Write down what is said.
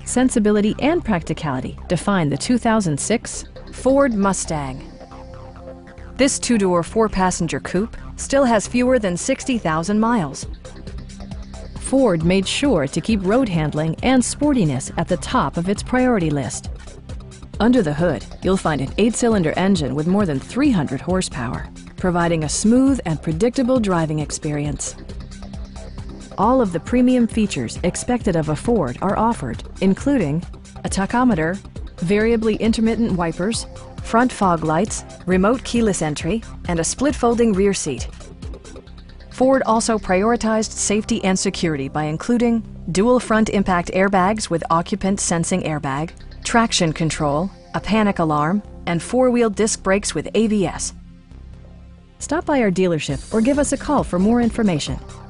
sensibility, and practicality define the 2006 Ford Mustang. This two-door, four-passenger coupe still has fewer than 60,000 miles. Ford made sure to keep road handling and sportiness at the top of its priority list. Under the hood, you'll find an 8-cylinder engine with more than 300 horsepower, providing a smooth and predictable driving experience. All of the premium features expected of a Ford are offered, including a tachometer, variably intermittent wipers, front fog lights, remote keyless entry, and a split-folding rear seat. Ford also prioritized safety and security by including dual front impact airbags with occupant sensing airbag, traction control, a panic alarm, and four-wheel disc brakes with ABS. Stop by our dealership or give us a call for more information.